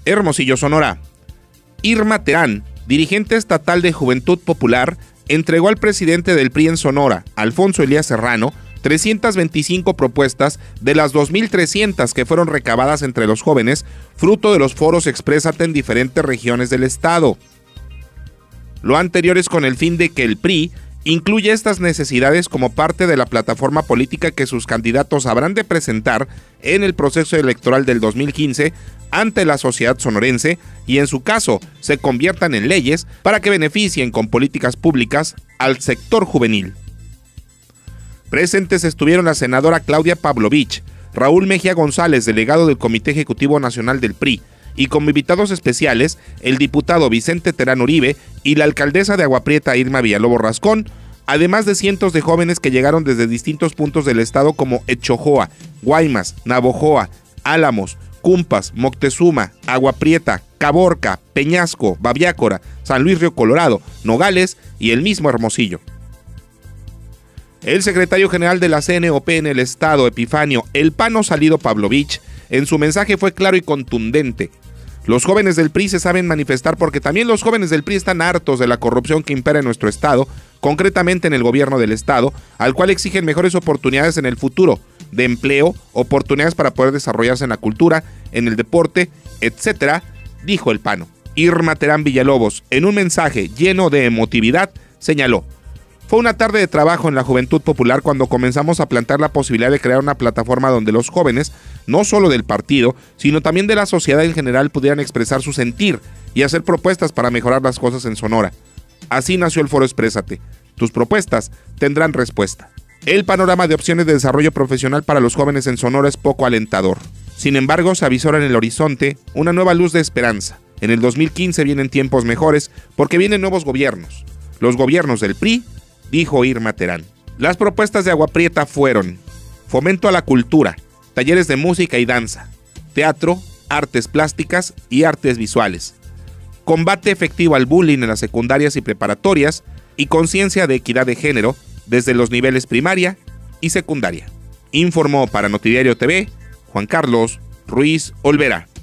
Hermosillo, Sonora. Irma Terán, dirigente estatal de Juventud Popular, entregó al presidente del PRI en Sonora, Alfonso Elías Serrano, 325 propuestas de las 2.300 que fueron recabadas entre los jóvenes, fruto de los foros Exprésate en diferentes regiones del estado. Lo anterior es con el fin de que el PRI incluya estas necesidades como parte de la plataforma política que sus candidatos habrán de presentar en el proceso electoral del 2015 ante la sociedad sonorense y en su caso se conviertan en leyes para que beneficien con políticas públicas al sector juvenil. Presentes estuvieron la senadora Claudia Pavlovich, Raúl Mejía González, delegado del Comité Ejecutivo Nacional del PRI, y como invitados especiales, el diputado Vicente Terán Uribe y la alcaldesa de Agua Prieta Irma Villalobos Rascón, además de cientos de jóvenes que llegaron desde distintos puntos del estado como Echojoa, Guaymas, Navojoa, Álamos, Cumpas, Moctezuma, Agua Prieta, Caborca, Peñasco, Babiácora, San Luis Río Colorado, Nogales y el mismo Hermosillo. El secretario general de la CNOP en el estado, Epifanio El Pano Salido Pavlovich, en su mensaje fue claro y contundente. Los jóvenes del PRI se saben manifestar porque también los jóvenes del PRI están hartos de la corrupción que impera en nuestro estado, concretamente en el gobierno del estado, al cual exigen mejores oportunidades en el futuro, de empleo, oportunidades para poder desarrollarse en la cultura, en el deporte, etcétera, dijo El Pano. Irma Terán Villalobos, en un mensaje lleno de emotividad, señaló: fue una tarde de trabajo en la Juventud Popular cuando comenzamos a plantear la posibilidad de crear una plataforma donde los jóvenes, no solo del partido, sino también de la sociedad en general, pudieran expresar su sentir y hacer propuestas para mejorar las cosas en Sonora. Así nació el Foro Exprésate. Tus propuestas tendrán respuesta. El panorama de opciones de desarrollo profesional para los jóvenes en Sonora es poco alentador. Sin embargo, se avisora en el horizonte una nueva luz de esperanza. En el 2015 vienen tiempos mejores porque vienen nuevos gobiernos. Los gobiernos del PRI, dijo Irma Terán. Las propuestas de Agua Prieta fueron: fomento a la cultura, talleres de música y danza, teatro, artes plásticas y artes visuales, combate efectivo al bullying en las secundarias y preparatorias y conciencia de equidad de género desde los niveles primaria y secundaria. Informó para Notidiario TV Juan Carlos Ruiz Olvera.